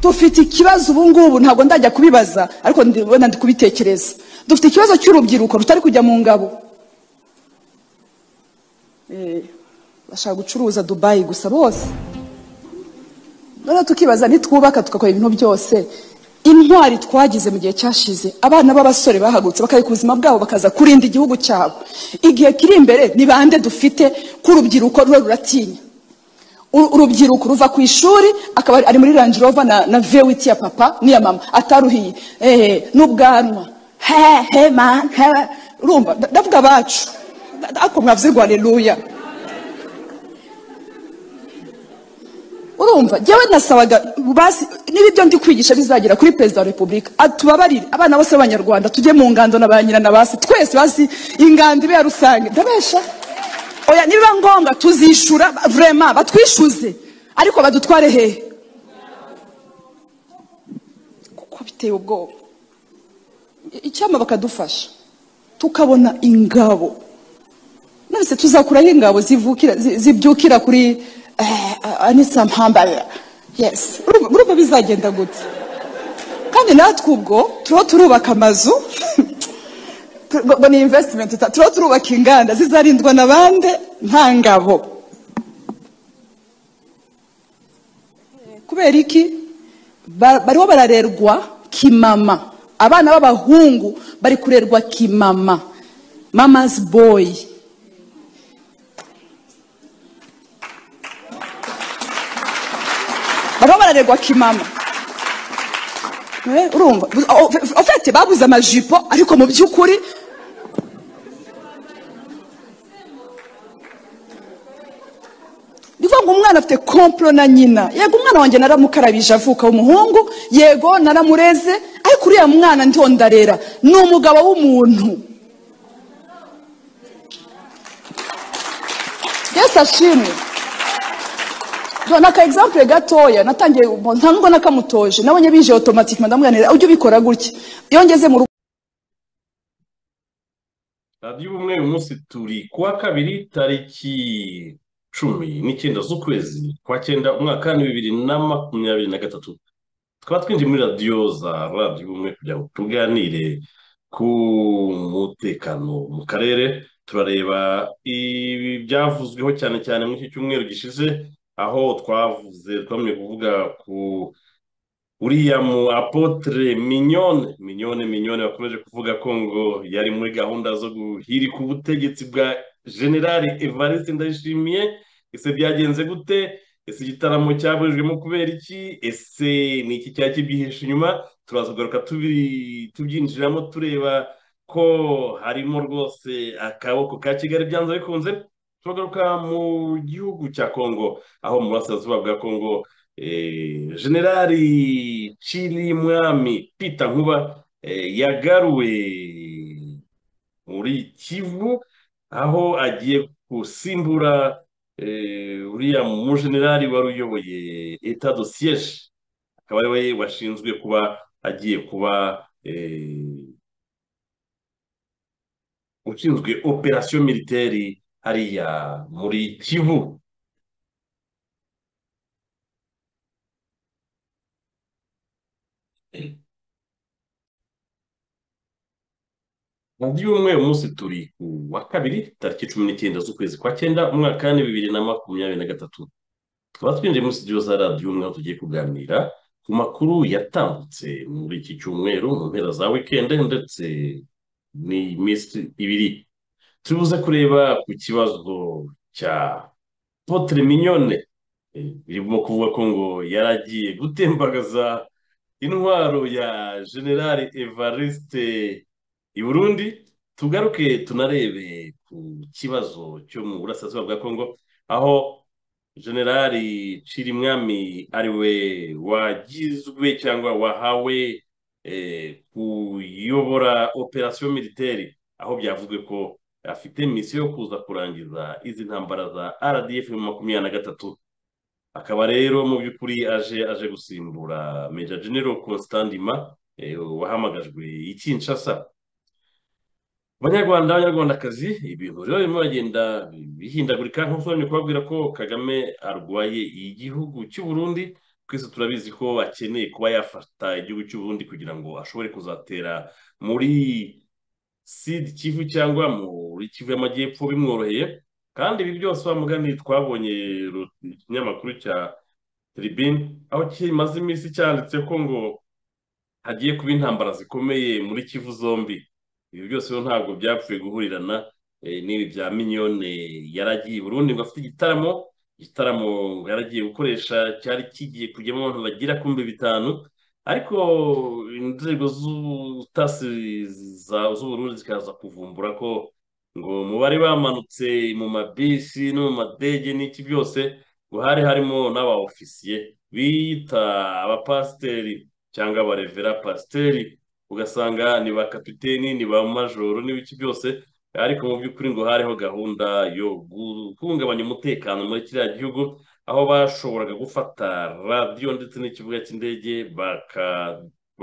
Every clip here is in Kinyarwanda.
dufite ikibazo ubu ngubu ntabwo ndajya kubibaza ariko ndibona ndi kubitekereza. Dufite ikibazo cy'urubyiruko rutari kujya mu ngabo. Bashaka gucuruza Dubai gusa bose. None tukibaza nitwubaka tukakora ibintu byose. Intwari twagize mu gihe cyashize, abana b'abasore bahagutse bakayika ubuzima bwabo bakaza kurinda igihugu cyabo. Igihe kiri imbere ni bande dufite ku rubyiruko ruratinya. Urubyiruko ruva ku ishuri akaba ari muri Range Rover na V8 ya papa niya mama ataruhiye n'ubwanwa man urumva ndavuga bacu ako mwavyirwa haleluya. Urumva jewe nasabaga basi nibyo ndi kwigisha bizagira kuri President wa Republika atubabarire abana bose b'Abanyarwanda tujye mu ngando nabanyira na basi twese basi ingando ibe yarusange ndabesha. Oya niba ngombwa tuzishura vraiment batwishuze ariko badutware he kuko biteye ubwoba. Icyama bakadufasha tukabona ingabo nose tuzakura ingabo zibyukira kuri Anisa Mpambara. Yes urumva bizagenda gute kandi natwe ubwo turubaka amazu ni investment turubaka inganda zizarindwa na bande nta ngabo. Kubera iki bariho bararerwa kimama, abana b'abahungu bari kurerwa kimama, mama's boy. Bariho bararerwa kimama. Urumva ofete babuze amajipo ariko mu by'ukuri ngo umwana afite komplo na nyina. Yego umwana wanjye naramukarabije avuka w'umuhungu, yego naramureze ariko uriya mwana ndondarera ni umugabo w'umuntu. Yes ashimwe. Naka example gatoya natangiye ntango nakamutoje nabonye bije automatiquement ndamwanira ujye ubikora gutya yongeze mu Radio Ubumwe umunsi turi kuwa kabiri tariki 19 z'ukwezi kwa 9 umwaka 2023 twaba twinjiye muri radio za Radio Ubumwe kugira ngo tuganire ku mutekano mu karere. Turareba ibi byavuzweho cyane cyane mu iki cyumweru gishize aho twamye kuvuga ku uriya mu Apotre Mignone bakomeje kuvuga ko ngo yari muri gahunda zo guhirika ubutegetsi bwa General Evariste Ndayishimiye. Ese byagenze gute? Ese igitaramo cyaburijwemo kubera iki? Ese ni iki cyakibyihishe inyuma? Turaza kugaruka tubyinjiramo tureba ko harimo rwose akaboko ka Kigali byanze bikunze. Turagaruka mu gihugu cya Kongo aho mu burasirazuba bwa Kongo Generali Chirimwami Peter Nkuba yagaruwe muri Kivu aho agiye gusimbura uriya mu generali wari uyoboye etat de siège akaba ari we washinzwe kuba agiye kuba ushinzwe operation militaire hariya muri Kivu. Radio Ubumwe umunsi turi ku wa kabiri tariki 19 z'ukwezi kwa 9 umwaka 2023 twaba twinjiye muri studio za Radio Ubumwe tugiye kuganira ku makuru yatambutse muri iki cyumweru mu mpera za weekend ndetse ni minsi ibiri. Tubuze kureba ku kibazo cya Apotre Mignone birimo kuvuga ko ngo yaragiye gutembagaza intwaro ya General Evariste i Burundi. Tugaruke tunarebe ku kibazo cyo mu burasirazuba bwa Kongo aho Generali Chirimwami ari we wagizwe cyangwa wahawe kuyobora operation militaire aho byavuzwe ko afite misiyo yo kuza kurangiza izi ntambara za RDF 23. Akaba rero mu by'ukuri aje gusimbura Major General Constant Ndima wahamagajwe i Kinshasa. Abanyarwandakazi ibintu rero birimo bagenda bihindagurika nk'uko kubabwira ko Kagame arwaye igihugu cy'u Burundi twese turabizi ko akeneye kuba yafata igihugu cy'u Burundi kugira ngo ashobore kuzatera muri Sud Kivu cyangwa muri Kivu y'Amajyepfo bimworoheye, kandi ibi byose wa mugani twabonye ikinyamakuru cya Tribune aho kimaze iminsi cyanditse ko ngo hagiye kuba intambara zikomeye muri Kivu zombi. Ibi byose rero ntabwo byapfuye guhurirana n'ibi bya Mignone yaragiye i Burundi ngo afite igitaramo yaragiye gukoresha cyari kigiye kujyamo abantu bagera ku bihumbi bitanu, ariko inzego z'ubutasi z'Uburundi zikaza kuvumbura ko ngo mu bari bamanutse mu mabisi no mu madege n'iki byose ngo hari harimo n'aba ofisiye bita abapasiteri cyangwa abarevera pasiteri, ugasanga ni ba kapiteni ni ba majoro n'ibiki byose, ariko mu by'ukuri ngo hariho gahunda yo guhungabanya umutekano muri kiriya gihugu, aho bashoboraga gufata radiyo ndetse n'ikibuga cy'indege bakaba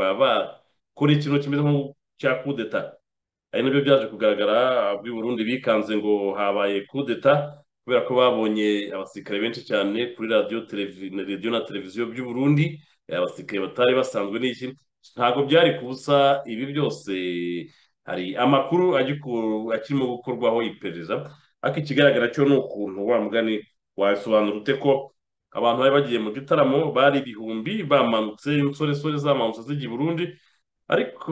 bakora ikintu kimeze nk'icya kudeta. Ari nabyo byaje kugaragara ab'i Burundi bikanze ngo habaye kudeta kubera ko babonye abasirikare benshi cyane kuri radiyo na televiziyo by'u Burundi, abasirikare batari basanzwe n'iki. Ntabwo byari kubusa ibi byose, hari amakuru akirimo gukorwaho iperereza, ariko ikigaragara cyo ni ukuntu wa mugani wasobanura ute ko abantu bari bagiye mu gitaramo bari ibihumbi bamanutse, insoresore zamanutse zijya i Burundi, ariko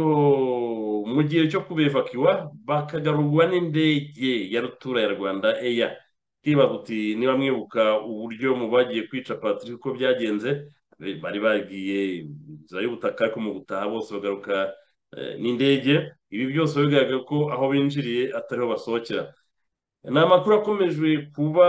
mu gihe cyo kubevakiwa bakagarurwa n'indege ya rutura ya Rwanda Air. Twibaza uti niba mwibuka uburyo mu bagiye kwica Patrick uko byagenze, bari bagiye inzira y'ubutaka ariko mu gutaha bose bagaruka n'indege. Ibi byose bigaragara ko aho binjiriye atariho basohokera. Ni amakuru akomeje kuba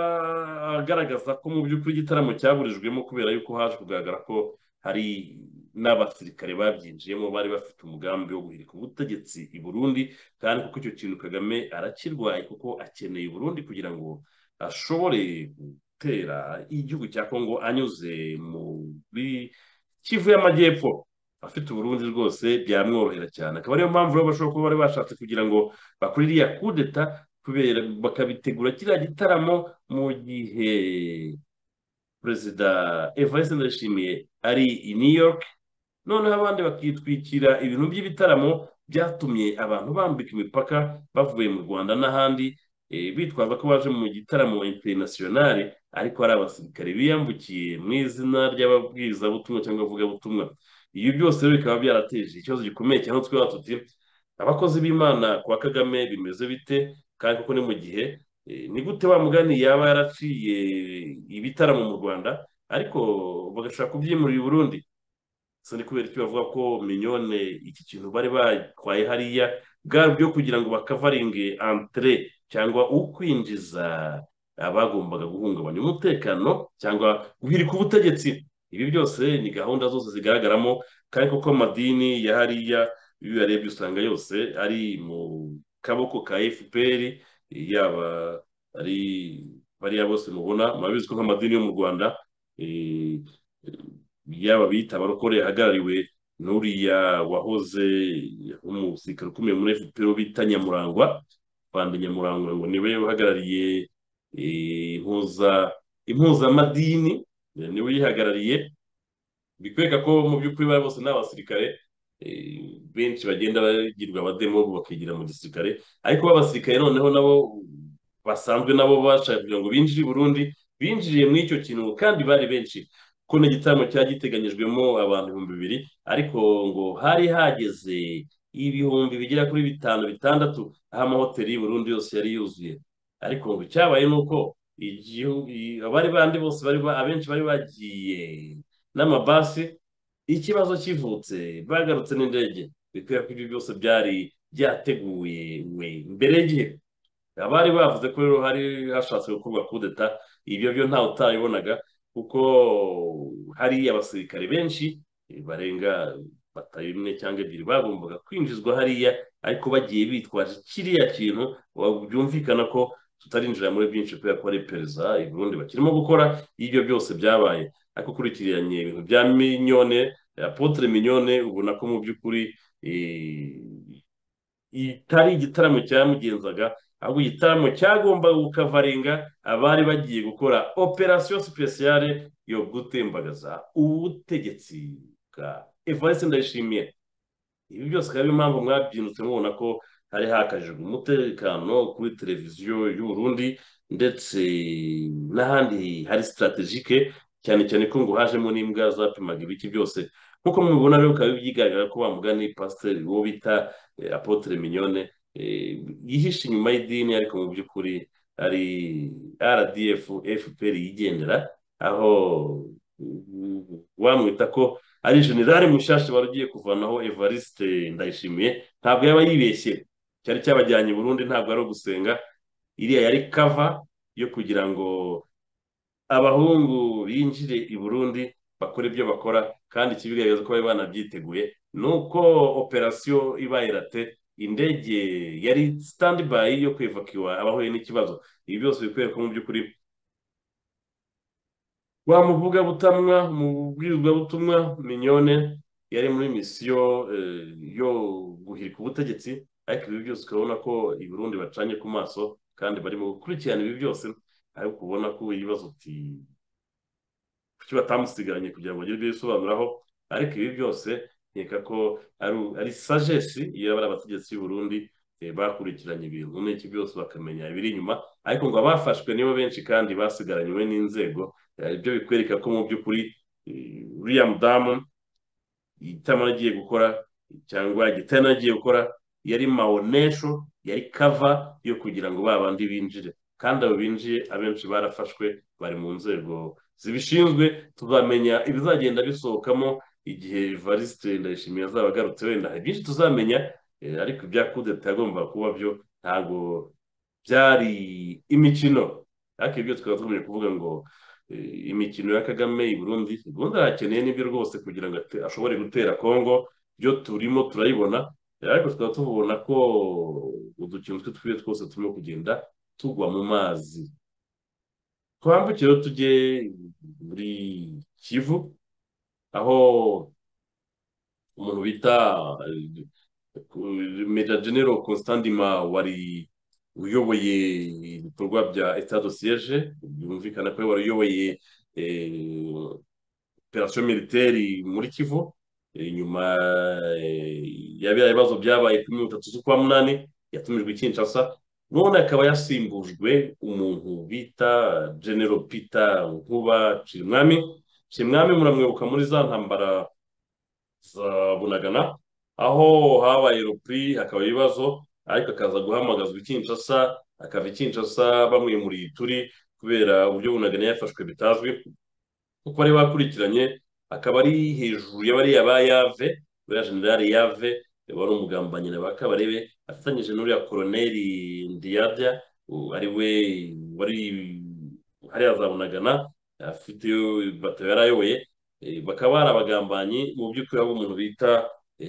agaragaza ko mu by'ukuri igitaramo cyaburijwemo kubera yuko haje kugaragara ko hari n'abasirikare babyinjiyemo bari bafite umugambi wo guhirika ubutegetsi i Burundi, kandi kuko icyo kintu Kagame arakirwaye kuko akeneye u Burundi kugira ngo ashobore gutera igihugu cya Kongo anyuze muri Kivu y'Amajyepfo. Afite u Burundi rwose byamworohera cyane, akaba ariyo mpamvu rero bashobora kuba bari bashatse kugira ngo bakore iriya kudeta, kubera bakabitegura kiriya gitaramo mu gihe Perezida Evariste Ndayishimiye ari i New York, noneho abandi bakitwikira ibintu by'ibitaramo byatumye abantu bambika imipaka bavuye mu Rwanda n'ahandi, bitwaza ko baje mu gitaramo internationale, ariko ari abasirikare biyambukiye mu izina ry'ababwirizabutumwa cyangwa abavugabutumwa. Ibi byose rero bikaba byarateje ikibazo gikomeye cyane, twaba tuti abakozi b'Imana kwa Kagame bimeze bite, kandi kuko ni mu gihe ni gute wa mugani yaba yaraciye ibitaramo mu Rwanda ariko bagashaka kubyimurira i Burundi. So ni kubera icyo bavuga ko Mignone iki kintu bari batwaye hariya bwari byo kugira ngo bakavaringe entrée cyangwa ukwinjiza abagombaga guhungabanya umutekano cyangwa guhirika ubutegetsi. Ibi byose ni gahunda zose zigaragaramo, kandi kuko amadini ya hariya iyo uyarebye usanga yose ari mu kaboko ka FPR, yaba ari bariya bose mubona murabizi ko nk'amadini yo mu Rwanda yaba bita abarokore ahagarariwe n'uriya wahoze umusirikare ukomeye muri FPR bita Nyamurangwa, Fandi Nyamurangwa ngo niwe uhagarariye impuzamadini, niwe uyihagarariye. Bikwereka ko mu by'ukuri bari bose n'abasirikare benshi bagenda bagirwa abademo bakigira mu gisirikare, ariko b'abasirikare noneho nabo basanzwe nabo bashaka kugira ngo binjire i Burundi, binjiriye muri icyo kintu kandi bari benshi, ko n'igitaramo cyari giteganyijwemo abantu 2,000, ariko ngo hari hageze ibihumbi bigera kuri 5-6, aho amahoteli y'i Burundi yose yari yuzuye. Ariko ngo icyabaye ni uko abari bandi bose abenshi bari bagiye n'amabasi, ikibazo kivutse bagarutse n'indege. Bikwiye ko ibyo byose byari byateguye mbere y'igihe. Abari bavuze ko rero hari hashatse gukorwa kudeta, ibyo byo ntawe utabibonaga, kuko hari abasirikare benshi barenga 1 cyangwa 2 bagombaga kwinjizwa hariya, ariko bagiye bitwaje kiriya kintu. Byumvikana ko tutarinjira muri byinshi kubera ko ari iperereza i Burundi bakirimo gukora. Ibyo byose byabaye, ariko ukurikiranye ibintu bya Mignone, Apotre Mignone, ubona ko mu by'ukuri itari igitaramo cyamugenzaga, ahubwo igitaramo cyagombaga gukavaringa abari bagiye gukora operasiyo sipesiyale yo gutembagaza ubutegetsi bwa Evariste Ndayishimiye. Ibi byose akaba ari impamvu mwabyinutse mubona ko hari hakajijwe umutekano kuri televiziyo y'u Burundi ndetse n'ahandi hari strategike, cyane cyane ko ngo hajemo n'imbwa zapimaga ibiki byose. Nk'uko mubibona rero bikaba byigaragara ko bamugani pasiteri uwo bita Apotre Mignone yihishe inyuma y'idini, ariko mu by'ukuri ari RDF FPR yigendera, aho wamwita ko ari generale mushasha wari ugiye kuvanaho Evariste Ndayishimiye. Ntabwo yaba yibeshye, cyari cyabajyanye i Burundi ntabwo ari ugusenga, iriya yari kava yo kugira ngo abahungu binjire i Burundi bakora ibyo bakora, kandi ikibigaragaza ko bari banabyiteguye nuko operasiyo ibaye rate, indege yari standby yo kwivakiwa abahuye n'ikibazo. Ibi byose bikwereka mu by'ukuri wa muvugabutumwa umubwirwabutumwa Mignone yari muri misiyo yo guhirika ubutegetsi, ariko ibi byose ukabona ko i Burundi bacanye ku maso kandi barimo gukurikirana ibi byose, ariko ubona ko ibibazo uti kuki batamusigaranye kugira ngo bagire ibyo bisobanuraho. Ariko ibi byose nkeka ko ari sagesse iyo bari abategetsi b'u Burundi bakurikiranye ibintu n'iki byose bakamenya ibiri inyuma, ariko ngo abafashwe nibo benshi kandi basigaranywe n'inzego. Ibyo bikwereka ko mu by'ukuri uriya mudamu igitaramo agiye gukora cyangwa igiterane agiye gukora yari maonesho, yari kava yo kugira ngo babandi binjire, kandi abo binjiye abenshi barafashwe bari mu nzego zibishinzwe. tuzamenya ibizagenda bisohokamo igihe Evariste Ndayishimiye azaba agarutse, wenda hari byinshi tuzamenya, ariko ibya kudeta yagomba kuba byo ntabwo byari imikino. Ariko ibyo tukaba tugamije kuvuga ngo imikino ya Kagame i Burundi arakeneye n'ibyo rwose kugira ngo ashobore gutera Kongo, byo turimo turayibona, ariko tukaba tubona ko udukino twe twose turimo kugenda tugwa mu mazi. Twambukire tujye muri Kivu, aho umuntu bita Major General Constant Ndima wari uyoboye ibikorwa bya etat de siège, byumvikana ko wari uyoboye operation militaire muri Kivu, nyuma yabira ibibazo byabaye kuri 3 z'ukwa munani yatumijwe i Kinshasa, none akaba yasimbujwe umuntu bita General Peter Nkuba Chirimwami. Muramwibuka muri za ntambara za Bunagana, aho habaye rupri hakaba ibibazo, ariko akaza guhamagazwa i Kinshasa, akava i Kinshasa bamwimuriye Ituri kubera uburyo Bunagana yafashwe bitazwi kuko bari bakurikiranye. Akaba ari hejuru y'abariya ba Yave, buriya generali Yave wari umugambanyi na ba Kabarebe, afatanyije n'uriya koloneli Ndiyadya ari we wari hariya za Bunagana, afite bato yari ayoboye. Bakaba bari abagambanyi mu by'ukuri, aho umuntu bita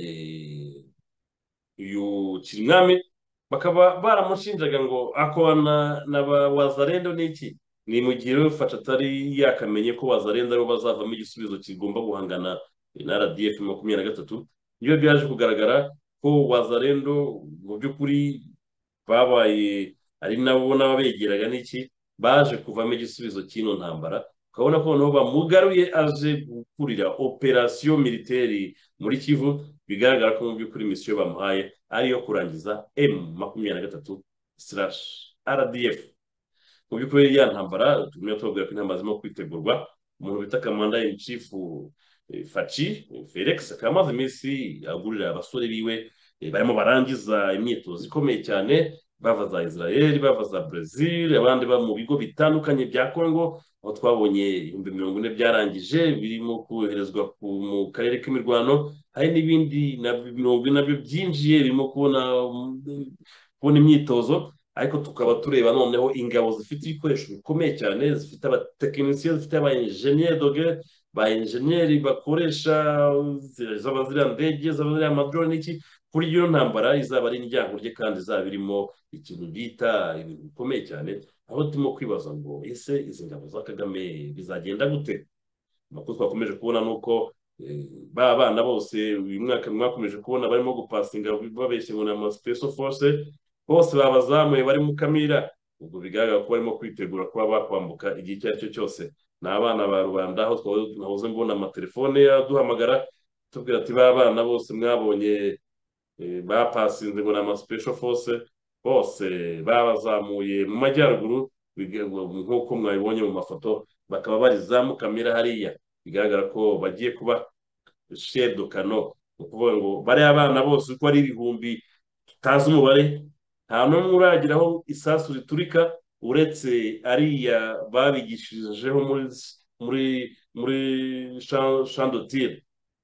uyu Kirimwami bakaba baramushinjaga ngo akorana na ba Wazalendo. n'iki ni mu gihe rero Faca atari yakamenye ko Wazalendo aribo bazavamo igisubizo kigomba guhangana na RDF 23. Iyo byaje kugaragara ko Wazalendo mu by'ukuri babaye ari nabo n'ababegeraga n'iki, baje kuvamo igisubizo cy'ino ntambara. Ukabona ko noneho bamugaruye aje gukurira operasiyo militaire muri Kivu, bigaragara ko mu by'ukuri misiyo bamuhaye ariyo kurangiza M23/RDF. Mu by'ukuri ya ntambara tumwe tubabwira ko intambara zirimo kwitegurwa. Umuntu bita Commander in Chief Faci Felix akaba amaze iminsi agurira abasore biwe barimo barangiza imyitozo ikomeye cyane, bava za Israel, bava za Brazil, abandi ba mu bigo bitandukanye bya Congo, aho twabonye 40 byarangije birimo koherezwa mu karere k'imirwano. Hari n'ibindi na 40 nabyo byinjiye birimo kubona imyitozo, ariko tukaba tureba noneho ingabo zifite ibikoresho bikomeye cyane, zifite abatekinisiye, zifite aba engineer doge, ba engineer bakoresha ziriya ndege, ziriya amadrone n'iki, kuri iyo ntambara izaba ari indyankurye kandi izaba irimo ikintu bita ibintu bikomeye cyane, aho turimo kwibaza ngo ese izi ngabo za Kagame bizagenda gute. Amakuru twakomeje kubona nuko ba bana bose uyu mwaka mwakomeje kubona barimo gupasinga babeshye ngo ni ama special force, bose babazamuye bari mu kamira, ubwo bigaragara ko barimo kwitegura kuba bakwambuka igihe icyo ari cyo cyose. Ni abana ba rubanda, aho twahoze mbona amatelefone yaduhamagara tubwira ati ba bana bose mwabonye bapasinze ngo ni ama special force, bose babazamuye mu majyaruguru nk'uko mwabibonye mu mafoto, bakaba bari za Mukamira hariya, bigaragara ko bagiye kuba shedukano. Ni ukuvuga ngo bariya abana bose uko ari ibihumbi tutazi umubare, nta n'umwe urageraho isasu riturika uretse ariya babigishirijeho muri shandotire.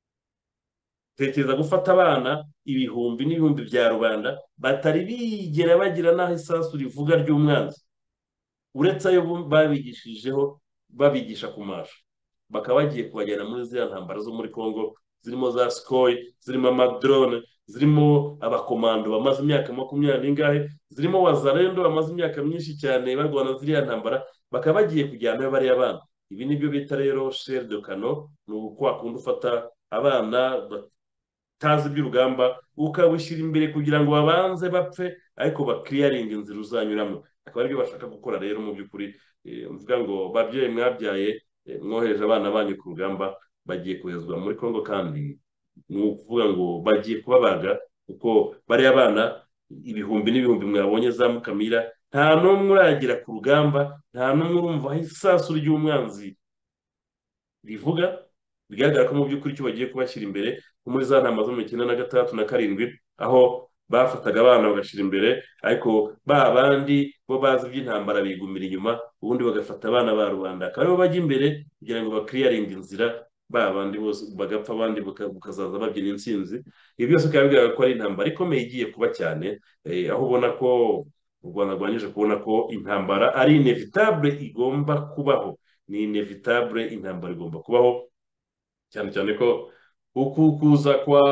Tekereza gufata abana ibihumbi n'ibihumbi bya rubanda batari bigera bagira n'aho isasu rivuga ry'umwanzi, uretse ayo babigishirijeho babigisha kumasha, bakaba bagiye kubajyana muri ziriya ntambara zo muri Congo, zirimo za Sukhoi, zirimo amadrone, zirimo abakomando bamaze imyaka 20 n'ingahe, zirimo wazalendo bamaze imyaka myinshi cyane barwana ziriya ntambara, bakaba bagiye kujyanayo bariya bana. Ibi nibyo bita rero chair de canon, ni uko wakunda ufata abana batazi iby'urugamba ukabushyira imbere kugira ngo babanze bapfe, ariko bakiriyaringa inzira uzanyuramo. Akaba aribyo bashaka gukora rero mu by'ukuri. Mvuga ngo babyeyi mwabyaye, mwohereje abana banyu ku rugamba, bagiye koherezwa muri Congo, kandi ni ukuvuga ngo bagiye kubabaga, kuko bariya abana ibihumbi n'ibihumbi mwabonye za Mukamira, nta n'umwe uragera ku rugamba, nta n'umwe urumva aho isasu ry'umwanzi rivuga. Bigaragara ko mu by'ukuri icyo bagiye kubashyira imbere, nko muri za ntambara zo mu 1996 na 7, aho bafataga abana bagashyira imbere, ariko ba bandi bo bazi iby'intambara bigumira inyuma, ubundi bagafata abana ba rubanda akaba aribo bajya imbere kugira ngo bakiriyaringe inzira, ba bandi bose bagapfa, abandi bukazaza babyina intsinzi. Ibi byose bikaba bigaragara ko ari intambara ikomeye igiye kuba cyane, aho ubona ko u Rwanda rwanyije kubona ko intambara ari inevitable igomba kubaho. Ni inevitable, intambara igomba kubaho, cyane cyane ko ukuza kwa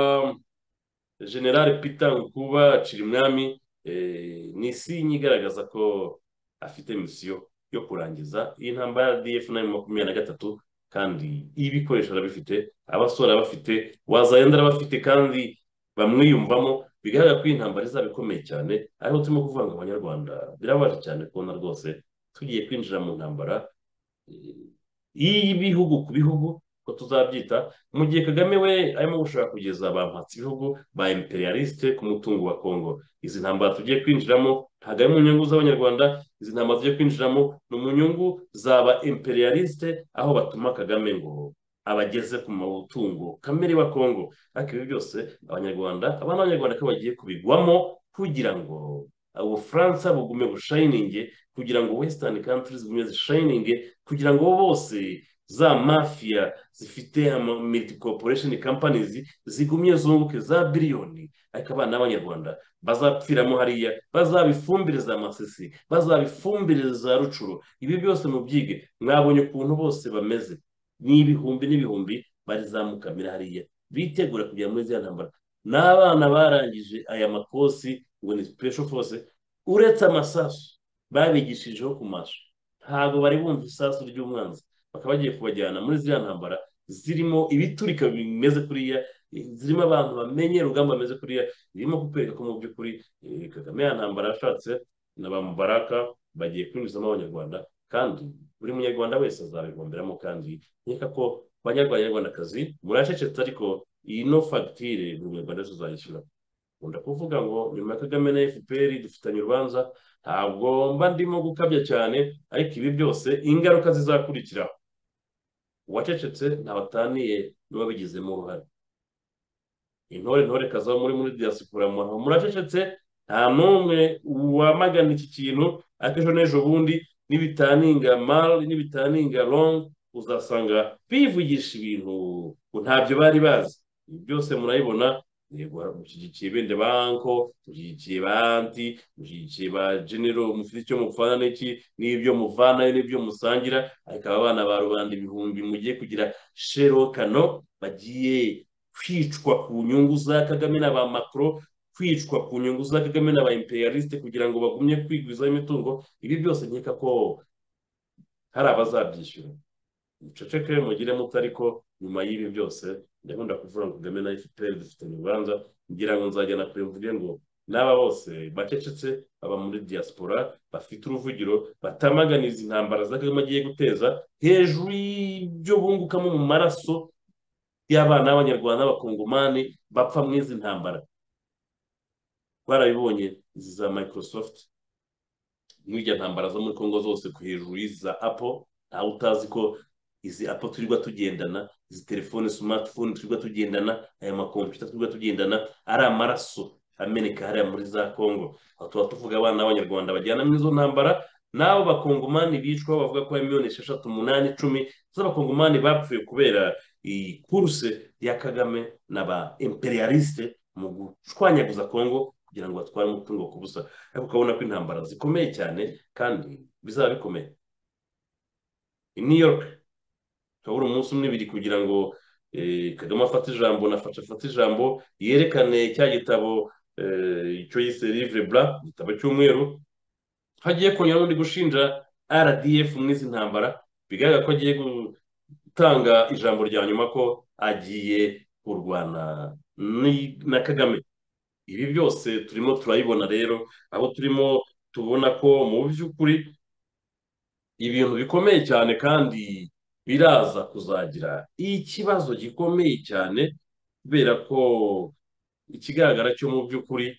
General Peter Nkuba Cirimwami ni sinye igaragaza ko afite misiyo yo kurangiza iyi ntambara ya DF na M23, kandi ibikoresho arabifite, abasore bafite, wazayenda arabafite, kandi bamwiyumvamo. Bigaragara ko iyi ntambara izaba ikomeye cyane, ariho turimo kuvuga ngo abanyarwanda birabaje cyane kubona rwose tugiye kwinjira mu ntambara y'ibihugu ku bihugu, ko tuzabyita, mu gihe Kagame we arimo gushaka kugeza abampatsi ibihugu ba imperialiste ku mutungo wa Congo. Izi ntambara tugiye kwinjiramo ntabwo ari mu nyungu z'abanyarwanda, izi ntambara tugiye kwinjiramo ni mu nyungu z'aba imperialiste, aho batuma Kagame ngo abageze ku mutungo kamere wa Congo. Ariko ibi byose abanyarwanda, abana b'abanyarwanda ko bagiye kubigwamo kugira ngo Ubufaransa bugume bushayininge, kugira ngo western countries zigume zishayininge, kugira ngo bose za mafia zifite multi corporation companies zigumye zunguke za biliyoni, ariko abana b'abanyarwanda bazapfiramo hariya, bazabifumbire za Masisi, bazabifumbire za Rucuro. Ibi byose mubyige, mwabonye ukuntu bose bameze, n'ibihumbi n'ibihumbi bari za Mukamira hariya bitegura kujya muri ziriya ntambara. N'abana barangije aya makosi ngo ni special force, uretse amasasu babigishirijeho kumasha, ntabwo bari bumva isasu ry'umwanzi. Bakaba bagiye kubajyana muri ziriya ntambara zirimo ibiturika bimeze kuriya, zirimo abantu bamenye urugamba bameze kuriya, birimo kukwereka ko mu by'ukuri Kagame ya ntambara yashatse na ba Mubaraka bagiye kwinjizamo abanyarwanda, kandi buri munyarwanda wese azabigomberamo. Kandi nkeka ko banyarwandakazi muracecetse, ariko iyi no fagitire buri munyarwanda wese uzayishyura. Nkunda kuvuga ngo nyuma ya Kagame na FPR dufitanye urubanza, ntabwo mba ndimo gukabya cyane, ariko ibi byose ingaruka zizakurikiraho, uwacecetse ntabataniye n'uwabigizemo uruhare. Intore kaza muri diaspora muracecetse, nta n'umwe wamagana iki kintu, ariko ejo n'ejo bundi n'ibitaninga mal n'ibitaninga long uzasanga bivugisha ibintu ntabyo bari bazi. Ibi byose murabibona, mushyigikiye bende banko, mushyigikiye ba anti, mushyigikiye ba general, mufite icyo mupfana n'iki, n'ibyo muvanayo n'ibyo musangira, ariko aba bana ba rubanda ibihumbi mugiye kugira sherokano bagiye kwicwa ku nyungu za Kagame na ba Macron, kwicwa ku nyungu za Kagame na ba imperialiste, kugira ngo bagumye kwigwizaho imitungo. Ibi byose nkeka ko hari abazabyishyura. Muceceke mugire muto, ariko nyuma y'ibi byose ndakunda kuvuga ngo Kagame na FPR dufitanye urubanza, ngira ngo nzajya na kure mvuge ngo n'aba bose bacecetse baba muri diaspora bafite uruvugiro batamaganiza intambara za Kagame agiye guteza hejuru y'ibyo bungukamo mu maraso y'abana b'abanyarwanda n'abakongomani bapfa muri izi ntambara. Barabibonye izi za Microsoft n'irya ntambara zo muri Congo zose ku hejuru y'izi za Apple, ntawe utazi ko izi Apple turirwa tugendana, izi telefone smartphone turirwa tugendana, aya makompiyuta turirwa tugendana ari amaraso ameneka hariya muri za Congo. Aho tuba tuvuga abana b'abanyarwanda bajyana muri izo ntambara n'abo bakongomani bicwa bavuga ko miliyoni 6, 8, 10 z'abakongomani bapfuye kubera iyi kuruse ya Kagame n'aba imperialiste mu gushwanyaguza Congo kugira ngo batware umutungo ku busa. Ariko ukabona ko intambara zikomeye cyane kandi bizaba bikomeye. I New York habura umunsi umwe ibiri kugira ngo Kagame afate ijambo afate ijambo yerekane cya gitabo icyo yise livre blanc, igitabo cy'umweru, hagiye kongera n'undi gushinja RDF muri izi ntambara, bigaragara ko agiye gutanga ijambo rya nyuma ko agiye kurwana na Kagame. Ibi byose turimo turayibona rero, aho turimo tubona ko mu by'ukuri ibintu bikomeye cyane kandi biraza kuzagira ikibazo gikomeye cyane, kubera ko ikigaragara cyo mu by'ukuri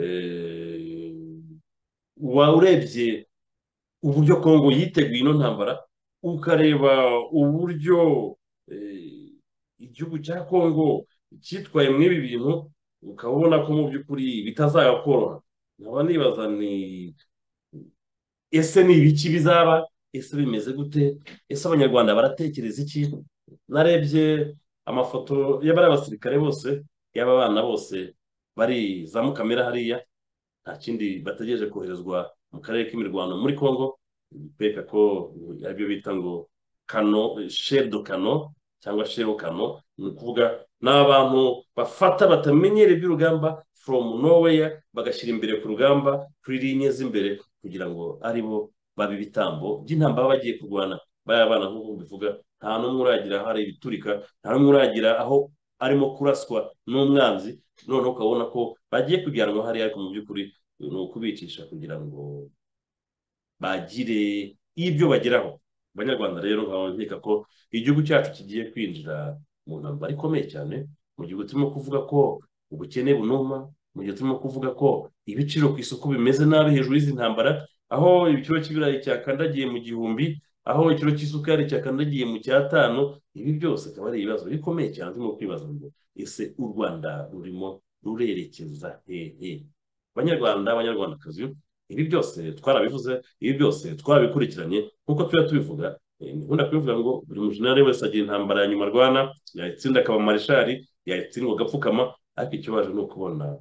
urebye uburyo Kongo yiteguye ino ntambara, ukareba uburyo igihugu cya Kongo cyitwaye muri ibi bintu, ukabona ko mu by'ukuri bitazakoroha. Nkaba nibaza ni ese ni ibiki bizaba, ese bimeze gute, ese abanyarwanda baratekereza iki? Narebye amafoto y'abari abasirikare bose, y'aba bana bose bari za Mukamira hariya, nta kindi bategereje koherezwa mu karere k'imirwano muri Congo, beka ko aribyo bita ngo kano chef de kano cyangwa chef kano, ni ukuvuga ni abantu bafata batamenyereye iby'urugamba from nowhere bagashyira imbere ku rugamba kuri linye z'imbere kugira ngo aribo babe ibitambo by'intambara bagiye kurwana. Baya bana nk'uko bivuga, nta n'umwe uragira aho ari ibiturika, nta n'umwe uragira aho arimo kuraswa n'umwanzi, noneho ukabona ko bagiye kujyanwa hariya, ariko mu by'ukuri ni ukubicisha kugira ngo bagire ibyo bageraho. Abanyarwanda rero nkaba nkeka ko igihugu cyacu kigiye kwinjira mu ntambara ikomeye cyane, mu gihe turimo kuvuga ko ubukene bunuma, mu gihe turimo kuvuga ko ibiciro ku isoko bimeze nabi hejuru y'izi ntambara, aho ikiro cy'ibirayi cyakandagiye mu 1000, aho ikiro cy'isukari cyakandagiye mu 5. Ibi byose akaba ari ibibazo bikomeye cyane turimo kwibaza ngo ese u Rwanda rurimo rurerekeza hehe? Abanyarwanda, abanyarwandakazi, ibi byose twarabivuze, ibi byose twarabikurikiranye nk'uko tuba tubivuga. Nkunda kubivuga ngo buri mujenerali wese agira intambara ya nyuma arwana, yayitsinda akaba marishali, yayitsindwa agapfukama. Ariko ikibazo ni ukubona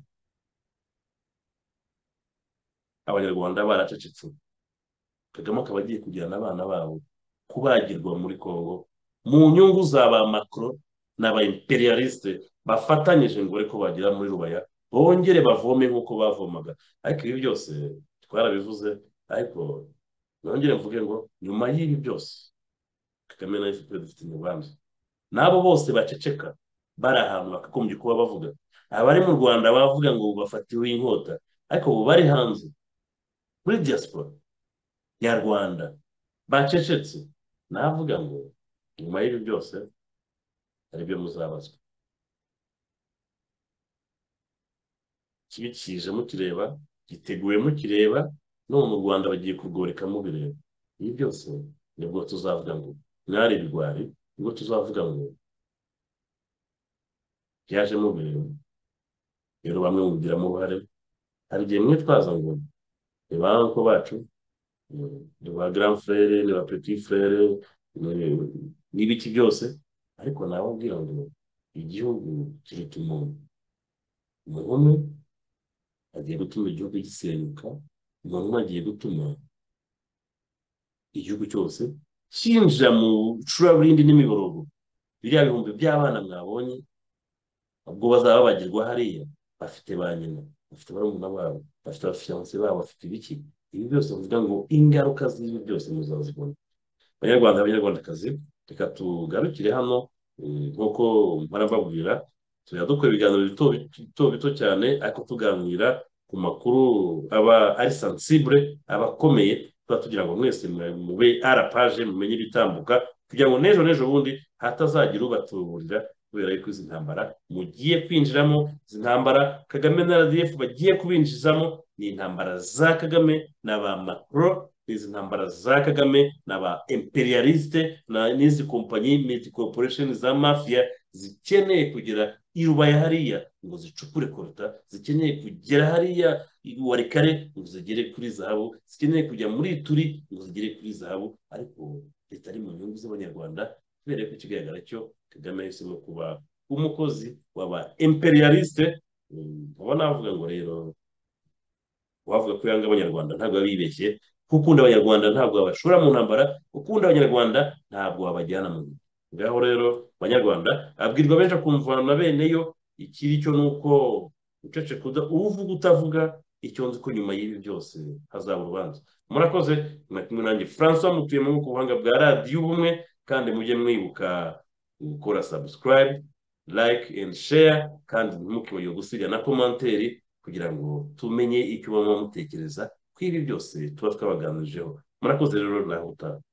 abanyarwanda baracecetse, Kagame akaba agiye kujyana abana babo kubagirwa muri Congo mu nyungu za ba Macron n'aba imperialiste bafatanyije ngo ariko bagera muri Rubaya bongere bavome nk'uko bavomaga. Ariko ibi byose twarabivuze, ariko nongere mvuge ngo nyuma y'ibi byose Kagame na FPR dufite umugambi, n'abo bose baceceka bari ahantu bakagombye kuba bavuga. Abari mu Rwanda bavuga ngo bafatiwe inkota, ariko ubu bari hanze muri diaspora ya Rwanda bacecetse, navuga ngo nyuma y'ibi byose hari ibyo muzabazwa. Kibi kije mukireba, giteguye mukireba, no mu Rwanda bagiye kugoreka mubireba. Ibi byose nibwo tuzavuga ngo mwari bigwari, nibwo tuzavuga ngo byaje mubireba. Rero bamwe mubigiramo uruhare, hari igihe mwitwaza ngo ni ba uncle bacu, ni ba grand frère, ni ba petit frère, n'ibiki byose, ariko nababwira ngo igihugu kiruta umuntu. Umuntu umwe agiye gutuma igihugu gisenyuka, umuntu umwe agiye gutuma igihugu cyose cyinjira mu icuraburindi n'imiborogo. Biriya bihumbi by'abana mwabonye, ubwo bazaba babagirwa hariya, bafite ba nyina, bafite barumuna babo, bafite abafiyanse babo, bafite ibiki. Ibi byose bivuga ngo ingaruka z'ibi byose muzazibona. Abanyarwanda, abanyarwandakazi, reka tugarukire hano. Nk'uko mpora mbabwira, tujya dukora ibiganiro bito bito cyane, ariko tuganira ku makuru aba ari sensible aba akomeye, tuba tugira ngo mwese mube arapaje mumenye ibitambuka, kugira ngo n'ejo bundi hatazagira ubatuburira kubera yuko izi ntambara mugiye kwinjiramo, izi ntambara Kagame na RDF bagiye kubinjizamo ni intambara za Kagame n'aba Macron, izi ntambara za Kagame n'aba imperialiste n'izi kompanyi multi corporation za mafia zikeneye kugera i Rubaya hariya ngo zicukure koruta, zikeneye kugera hariya Warikare ngo zigere kuri zahabu, zikeneye kujya muri Turi ngo zigere kuri zahabu, ariko bitari mu nyungu z'abanyarwanda, kubera ko ikigaragara cyo Kagame yahisemo kuba umukozi w'aba imperialiste. Nkaba navuga ngo rero wavuga ko yanga abanyarwanda ntabwo babibeshye, gukunda abanyarwanda ntabwo babashora mu ntambara, gukunda abanyarwanda ntabwo babajyana mu nzu. Ngaho rero abanyarwanda abwirwa benshi akumva na bene yo, ikiri cyo nuko uceceka uvuga utavuga, icyo nzi ko nyuma y'ibi byose hazaba urubanza. Murakoze, kumwe nanjye Francois mutuye mu buhanga bwa radiyo ubumwe, kandi mujye mwibuka gukora subscribe, like and share, kandi ntimukibagirwe gusiga na komanteri kugira ngo tumenye icyo baba mutekereza ko ibi byose tuba twabaganirijeho. Murakoze rero naho utaha.